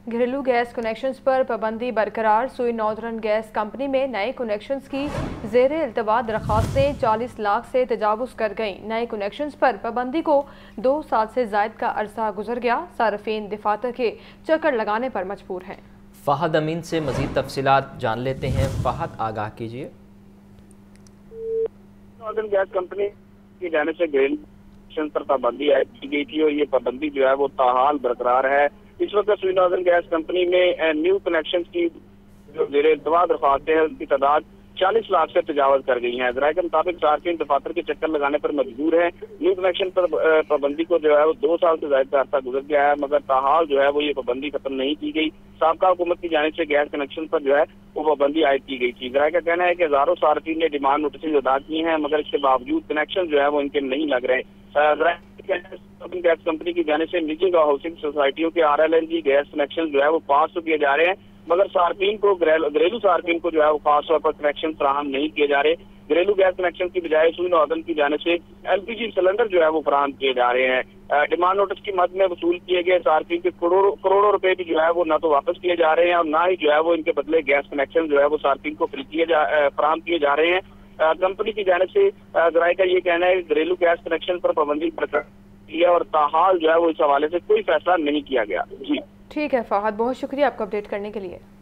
घरेलू gas connections पर पाबंदी बरकरार। सुई नॉर्दर्न गैस कंपनी में नए कनेक्शंस की ज़ेरे इल्तवा दरख्वास्तें 40 लाख से तजावुज़ कर गईं। नए कनेक्शंस पर पाबंदी को 2 साल से ज़ायद का अरसा गुजर गया। सार्फिन दफातर के चक्कर लगाने पर मजबूर हैं। फहद अमीन से मज़ीद तफसीलात जान लेते हैं। फहद, आगाह कीजिए। नॉर्दर्न गैस कंपनी की जाने से घरेलू पर पाबंदी आयद की गई थी और ये पाबंदी जो है वो ताहाल बरकरार है। इस वक्त सुई नॉर्दर्न गैस कंपनी में न्यू कनेक्शन की जो ज़ेरे इल्तवा दरख्वास्तें हैं उनकी तादाद 40 लाख से तजावज कर गई हैं। ज़राए के मुताबिक सार्फिन दफातर के चक्कर लगाने पर मजबूर है। न्यू कनेक्शन पर पाबंदी को जो है वो 2 साल से ज्यादा का अर्सा गुजर गया है, मगर ताहाल जो है वो ये पाबंदी खत्म नहीं की गई। साबका हुकूमत की जानिब से गैस कनेक्शन पर जो है वो पाबंदी आयद की गई थी। ज़राए का कहना है कि हजारों सार्फिन ने डिमांड नोटिस अदा की हैं, मगर इसके बावजूद कनेक्शन जो है वो इनके नहीं लग रहे। गैस कंपनी की जानिब से निजी हाउसिंग सोसाइटियों के RLNG गैस कनेक्शन जो है वो पास तो किए जा रहे हैं, मगर सार्फिन को घरेलू सार्फिन को जो है वो खास तौर पर कनेक्शन फराहम नहीं किए जा रहे। घरेलू गैस कनेक्शन की बजाय सुई नॉर्दर्न की जाने से LPG सिलेंडर जो है वो फराहम किए जा रहे हैं। डिमांड नोटिस की मद में वसूल किए गए सार्फिन के करोड़ों रुपए भी जो है वो न तो वापस किए जा रहे हैं और ना ही जो है वो इनके बदले गैस कनेक्शन जो है वो सार्फिन को फराहम किए जा रहे हैं। कंपनी की जानिब से ज़राए का ये कहना है कि घरेलू गैस कनेक्शन पर पाबंदी बरकरार और ताहाल जो है वो इस हवाले से कोई फैसला नहीं किया गया। जी ठीक है फहद, बहुत शुक्रिया आपको अपडेट करने के लिए।